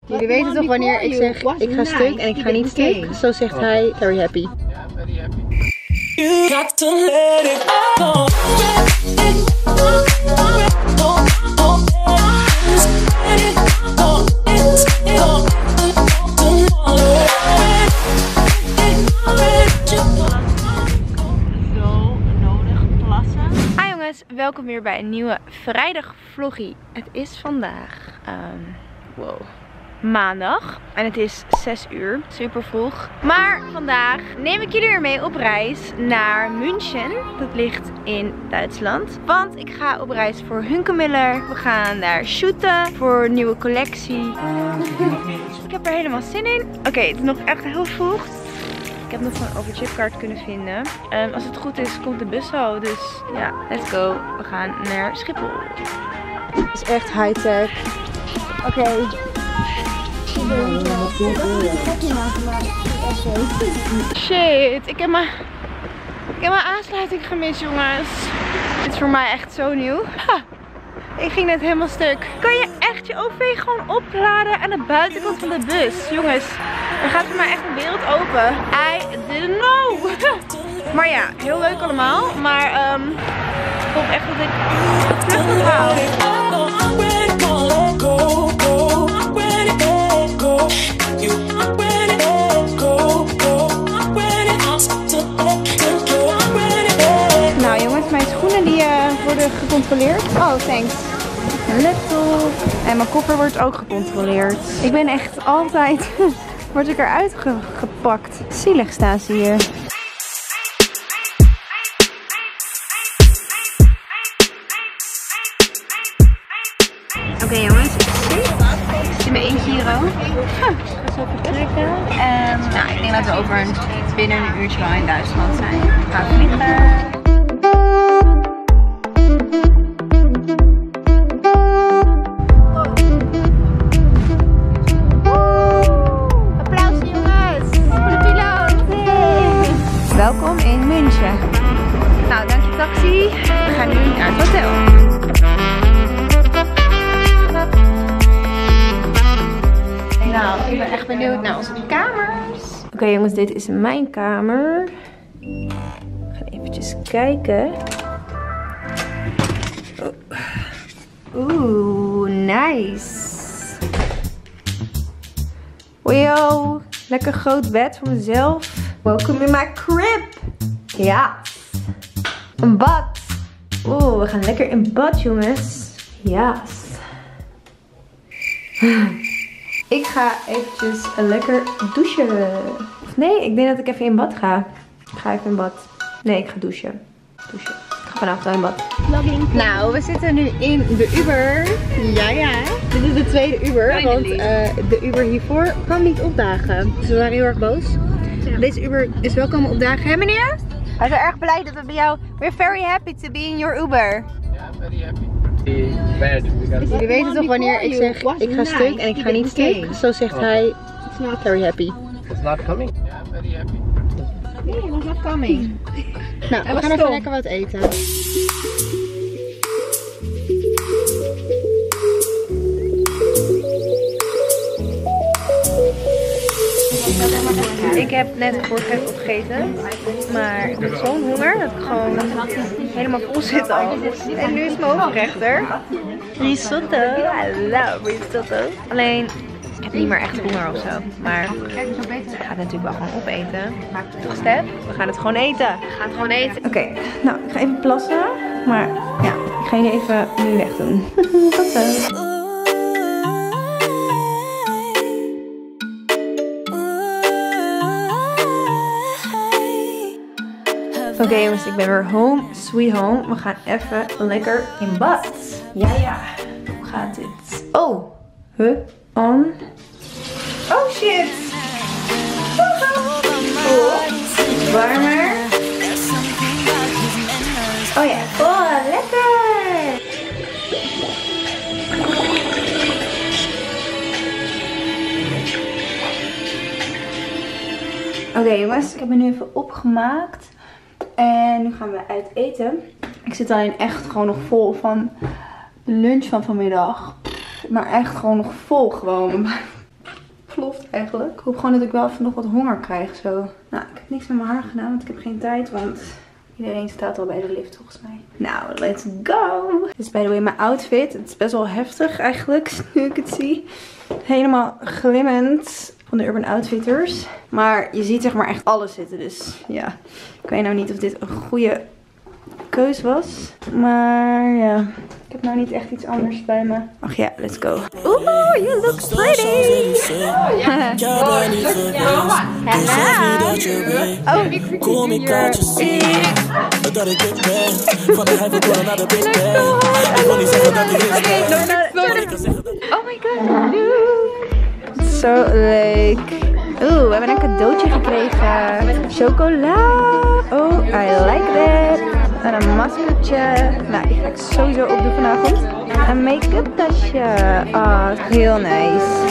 Jullie weten toch wanneer ik zeg ik ga stuk en ik ga niet stuk? Zo zegt hij very happy. You got to let it go. Welkom weer bij een nieuwe vrijdag vloggie. Het is vandaag maandag en het is 6 uur, super vroeg. Maar vandaag neem ik jullie weer mee op reis naar München. Dat ligt in Duitsland. Want ik ga op reis voor Hunkemöller. We gaan daar shooten voor een nieuwe collectie. Ik heb er helemaal zin in. Oké, het is nog echt heel vroeg. Ik heb nog van over chipkaart kunnen vinden. Als het goed is, komt de bus zo. Dus ja, let's go. We gaan naar Schiphol. Het is echt high-tech. Oké. Shit, ik heb mijn aansluiting gemist, jongens. Dit is voor mij echt zo nieuw. Ha. Ik ging net helemaal stuk. Kan je echt je OV gewoon opladen aan de buitenkant van de bus? Jongens, er gaat voor mij echt een wereld open. I didn't know. Maar ja, heel leuk allemaal. Maar ik hoop echt dat ik het terug moet halen. Nou jongens, mijn schoenen die worden gecontroleerd. Oh, thanks. Mijn laptop. En mijn koffer wordt ook gecontroleerd. Ik ben echt altijd... word ik eruit gepakt. Zielig staan ze hier. Oké jongens, ik zit in mijn eentje hier ook. Ik ga zo even trekken. Nou, ik denk dat we binnen een uurtje wel in Duitsland zijn. We gaan vliegen. Welkom in München. Nou, dank je taxi. We gaan nu naar het hotel. Nou, ik ben echt benieuwd naar onze kamers. Oké jongens, dit is mijn kamer. We gaan eventjes kijken. Oeh, nice. Yo, lekker groot bed voor mezelf. Welkom in my crib. Ja. Een bad. Oeh, we gaan lekker in bad, jongens. Ja. Ik ga eventjes lekker douchen. Of nee, ik denk dat ik even in bad ga. Ik ga even in bad. Nee, ik ga douchen. Ik ga vanavond al in bad. Vlogging. Nou, we zitten nu in de Uber. Ja. Dit is de tweede Uber. Want de Uber hiervoor kwam niet opdagen. Dus we waren heel erg boos. Ja. Deze Uber is wel komen opdagen, hè meneer? Wij zijn erg blij dat we bij jou... We're very happy to be in your Uber. Ja, very happy. Jullie weten toch wanneer ik zeg ik ga stuk en ik ga niet stuk? Zo zegt hij very happy. It's not coming? Ja, very happy. Nee, it was not coming. Nou, we gaan even lekker wat eten. Ik heb net vorige opgegeten, maar ik heb zo'n honger dat ik gewoon helemaal vol zit al. En nu is mijn hoofdrechter risotto. I love risotto. Alleen, ik heb niet meer echt honger of zo. Maar ik ga het natuurlijk wel gewoon opeten. Toch Stef? We gaan het gewoon eten. Oké, nou ik ga even plassen. Maar ja, ik ga jullie even nu weg doen. Tot zo. Oké jongens, ik ben weer home, sweet home. We gaan even lekker in bad. Ja. Hoe gaat dit? Oh, on. Oh shit. Warmer. Oh ja, lekker. Oké jongens, ik heb me nu even opgemaakt. En nu gaan we uit eten. Ik zit alleen echt gewoon nog vol van de lunch van vanmiddag. Maar echt gewoon nog vol gewoon. geploft eigenlijk. Ik hoop gewoon dat ik wel even nog wat honger krijg zo. Nou, ik heb niks met mijn haar gedaan, want ik heb geen tijd, want iedereen staat al bij de lift volgens mij. Nou, let's go! Dit is by the way mijn outfit. Het is best wel heftig eigenlijk, nu ik het zie. Helemaal glimmend van de Urban Outfitters. Maar je ziet zeg maar echt alles zitten, dus ja. Ik weet nou niet of dit een goede keus was. Maar ja, ik heb nou niet echt iets anders bij me. Ach ja, let's go. Oeh, you look pretty! Hello! Oh, oh my god, look! Zo leuk. Oeh, we hebben een cadeautje gekregen. Chocola. Oh, I like that. En een maskertje. Nou, die ga ik sowieso opdoen vanavond. Een make-up tasje. Ah, oh, heel nice.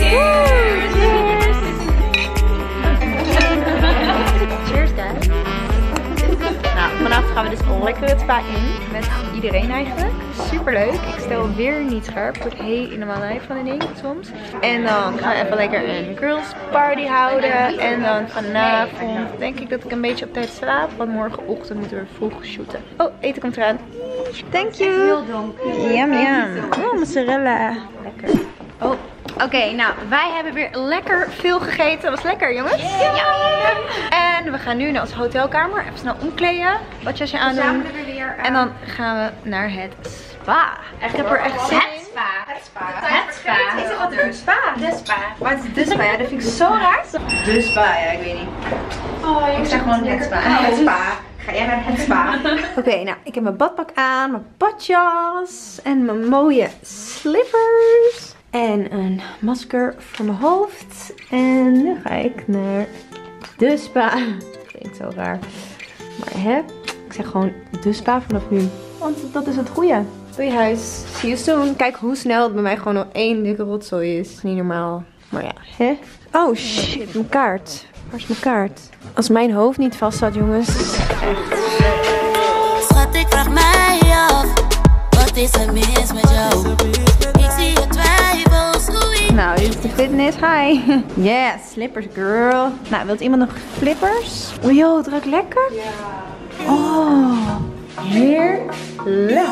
Cheers, guys. Nou, vanavond gaan we dus lekker het spa in. Met iedereen eigenlijk. Super leuk. Ik stel weer niet scherp. Ik word helemaal lijf van de ding soms. En dan gaan we even lekker een girls party houden. En dan vanavond denk ik dat ik een beetje op tijd slaap. Want morgenochtend moeten we vroeg shooten. Oh, eten komt eraan. Thank you. Heel donker. Yum yum. Oh, mozzarella. Lekker. Oh. Oké, nou, wij hebben weer lekker veel gegeten. Dat was lekker, jongens. Ja. En we gaan nu naar onze hotelkamer. Even snel omkleden. Wat jasje aandoen. En dan gaan we naar het spa. Ik heb er echt zin in. Het spa. Ik zeg altijd het spa. De spa. Wat is de spa? Ja, dat vind ik zo raar. De spa, ja, ik weet niet. Oh, ik zeg gewoon het spa. Het spa. Ga jij naar het spa? Oké, nou, ik heb mijn badpak aan, mijn badjas en mijn mooie slippers. En een masker voor mijn hoofd. En nu ga ik naar de spa. Klinkt zo raar. Maar hè, ik zeg gewoon de spa vanaf nu. Want dat is het goede. Doei huis. See you soon. Kijk hoe snel het bij mij gewoon nog één dikke rotzooi is. Niet normaal. Maar ja, hè? Oh shit, mijn kaart. Waar is mijn kaart? Als mijn hoofd niet vast zat, jongens. Echt. Schat, ik vraag mij af. Wat is er mis met jou? Ik zie je twijfels. Nou, dit is de fitness. Hi. Yeah, slippers girl. Nou, wilt iemand nog flippers? Oh joh, het ruikt lekker. Ja. Oh, heerlijk.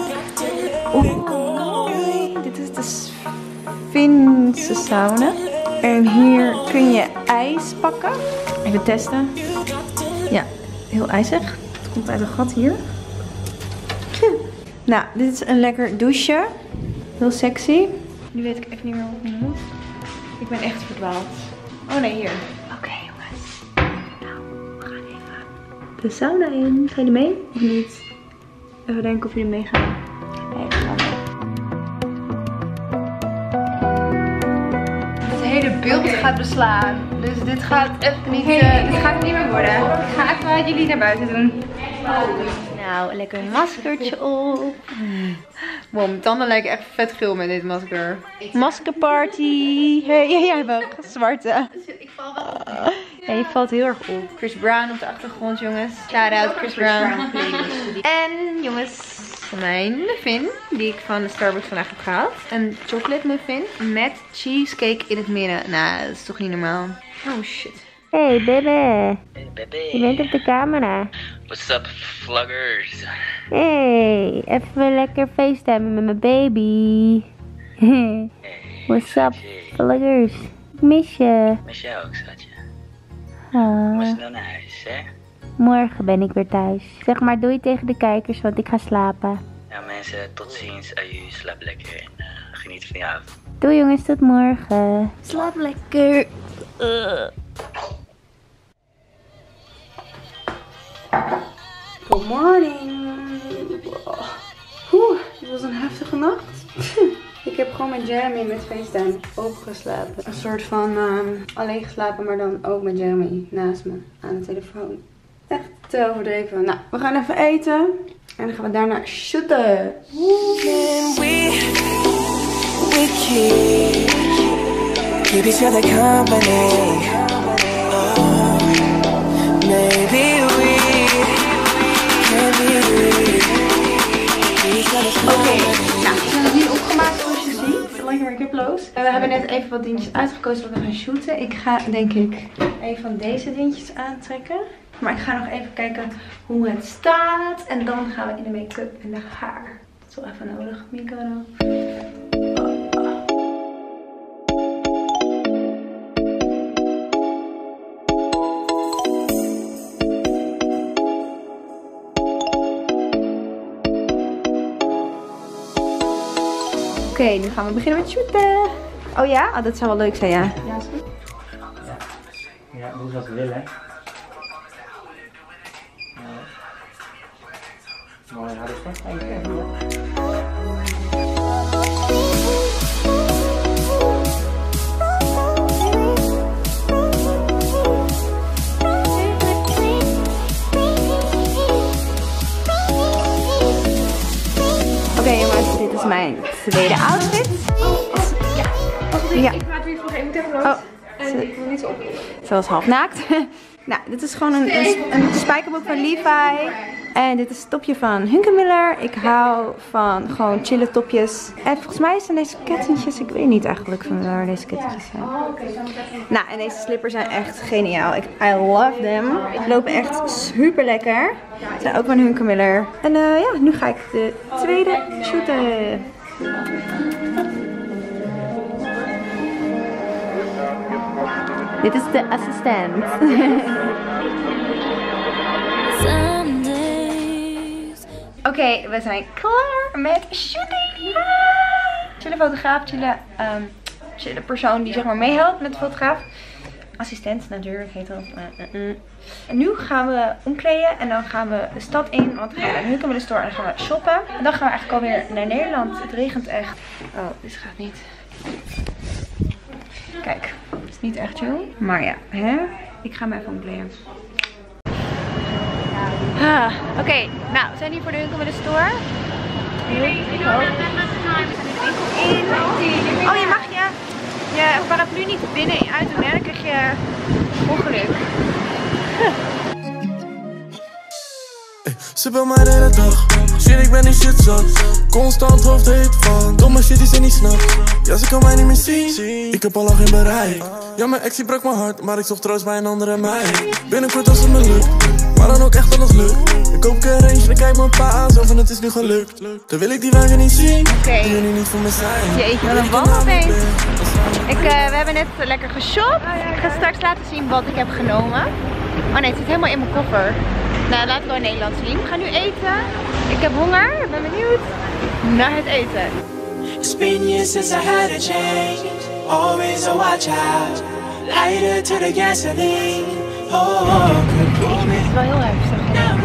Oh, dit is de Finse sauna. En hier kun je ijs pakken. Even testen. Ja, heel ijzig. Het komt uit een gat hier. Nou, dit is een lekker douche. Heel sexy. Nu weet ik even niet meer wat ik nu moet. Ik ben echt verdwaald. Oh nee, hier. Oké, jongens. Nou, we gaan even de sauna in. Ga je er mee of niet? Even denken of jullie meegaan. Nee, we gaan mee. Het hele beeld gaat beslaan. Dus dit gaat even niet, dit gaat niet meer worden. Ik ga even jullie naar buiten doen. Nou, lekker een maskertje op. Wow, mijn tanden lijken echt vet geel met dit masker. Maskerparty. Hey, jij hebt ook zwarte. Ik val wel op. Ja, je valt heel erg op. Chris Brown op de achtergrond, jongens. Shout out Chris Brown. En jongens, mijn muffin, die ik van de Starbucks vandaag heb gehaald. Een chocolate muffin met cheesecake in het midden. Nou, dat is toch niet normaal. Oh shit. Hey baby. Hey baby. Je bent op de camera. What's up, vloggers? Hey, even lekker facetimen met mijn baby. Hey, What's up, schatje. vloggers? Ik mis je. Mis jij ook, schatje? Ah, Moet je nou naar huis, hè? morgen ben ik weer thuis. Zeg maar doei tegen de kijkers, want ik ga slapen. Ja mensen, tot ziens. Aju, slaap lekker en geniet van je avond. Doei jongens, tot morgen. Slaap lekker. Good morning. Dit was een heftige nacht. Ik heb gewoon met Jeremy met FaceTime overgeslapen. Een soort van alleen geslapen, maar dan ook met Jeremy naast me aan de telefoon. Echt te overdreven. Nou, we gaan even eten. En dan gaan we daarna shooten. Keep each other company. Maybe we can be. Oké, nou, ik heb het nu opgemaakt zoals je ziet. Lekker make-uploos. We hebben net even wat dingetjes uitgekozen wat we gaan shooten. Ik ga denk ik een van deze dingetjes aantrekken. Maar ik ga nog even kijken hoe het staat. En dan gaan we in de make-up en de haar. Dat is wel even nodig, Mikado. Oké, nu gaan we beginnen met shooten. Oh ja? Oh, dat zou wel leuk zijn, ja. Ja, is goed. Ja, hoe dat willen. Mooi, hou het vast. Oké jongens, dit is mijn tweede outfit. Ja. Ik maak weer voor één meteen rood. Oh, En ik wil niet zo op. ze was half naakt. Nou, dit is gewoon een spijkerbroek van Levi. En dit is het topje van Hunkemöller. Ik hou van gewoon chille topjes. En volgens mij zijn deze kettentjes, ik weet niet eigenlijk van waar deze kettentjes zijn. Nou, en deze slippers zijn echt geniaal. I love them. Ze lopen echt super lekker. Ze zijn ook van Hunkemöller. En ja, nu ga ik de tweede shooten. Dit is de assistent. Oké, we zijn klaar met shooting. Chille fotograaf, chille persoon die zeg maar meehelpt met de fotograaf. Assistent natuurlijk heet dat. En nu gaan we omkleden en dan gaan we de stad in. Want dan gaan we naar de Hunkemöller store en dan gaan we shoppen. En dan gaan we eigenlijk alweer naar Nederland. Het regent echt. Oh, dit gaat niet. Kijk, het is niet echt chill. Maar ja, hè? Ik ga me even omkleden. Oké, nou, we zijn hier voor de Hunkemöller store. Oh, je mag je paraplu niet binnen en uit doen, hè? Dan krijg je ongeluk. Ze wil mij de hele dag. Shit, ik ben die shit zat. Constant hoofdheet van domme shit die ze niet snapt. Ja, ze kan mij niet meer zien. Ik heb al lang geen bereik. Ja, mijn ex die brak mijn hart, maar ik zocht troost bij een andere meid. Binnenkort als het me lukt, maar dan ook echt alles lukt. Ik koop een range en dan kijk mijn pa aan, zo van het is nu gelukt. Dan wil ik die wagen niet zien. Oké. Die jullie niet voor me zijn. Jeetje, wat een wandelbeest. We hebben net lekker geshopt. Ik ga straks laten zien wat ik heb genomen. Oh nee, het zit helemaal in mijn koffer. Nou, laten we in Nederland zien. We gaan nu eten. Ik heb honger. Ik ben benieuwd naar het eten. It's been years since I had a change. Always a watch out. Lighter to the gasoline. Oh, Jeetje, dit is wel heel heftig.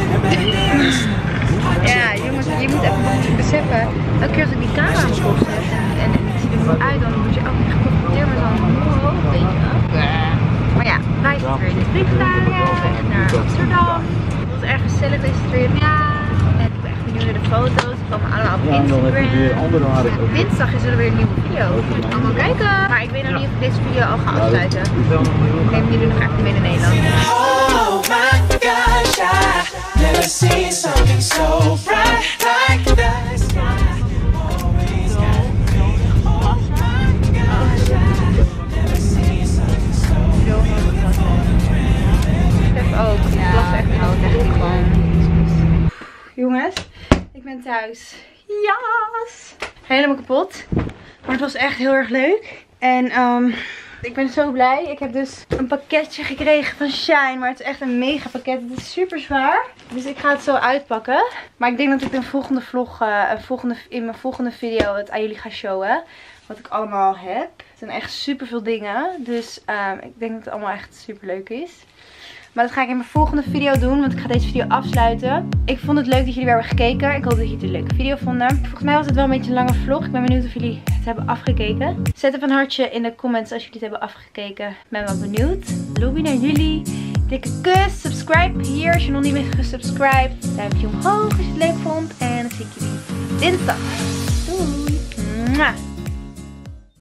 Ja, je moet even beseffen. Elke keer als ik die camera aan mijn kop zet en ik zie er niet uit, dan word je ook niet geconfronteerd met zo'n hoog, weet je wel. Maar ja, wij zitten weer in de vliegtuig en naar Amsterdam. Het was erg gezellig deze trip. Ja. En ik ben echt benieuwd naar de foto's. Die komen allemaal op Instagram. Dinsdag is er weer een nieuwe video. Allemaal kijken. Maar ik weet nog niet of ik deze video al ga afsluiten. Ik neem jullie nog echt mee naar Nederland. oh my gosh, I never seen something so bright like the sky. Always got me. Oh my gosh, I never seen something so Ik heb ook. Ik was echt gewoon. Jongens, ik ben thuis. Yes! Helemaal kapot. Maar het was echt heel erg leuk. En ik ben zo blij. Ik heb dus een pakketje gekregen van Shine. Maar het is echt een mega pakket. Het is super zwaar. Dus ik ga het zo uitpakken. Maar ik denk dat ik een volgende vlog, in mijn volgende video het aan jullie ga showen. Wat ik allemaal heb. Het zijn echt super veel dingen. Dus ik denk dat het allemaal echt super leuk is. Maar dat ga ik in mijn volgende video doen, want ik ga deze video afsluiten. Ik vond het leuk dat jullie weer hebben gekeken. Ik hoop dat jullie het een leuke video vonden. Volgens mij was het wel een beetje een lange vlog. Ik ben benieuwd of jullie het hebben afgekeken. Zet even een hartje in de comments als jullie het hebben afgekeken. Ik ben wel benieuwd. Lobby naar jullie. Dikke kus. Subscribe hier als je nog niet bent gesubscribed. Duimpje omhoog als je het leuk vond. En dan zie ik jullie dinsdag. Doei. Mwah.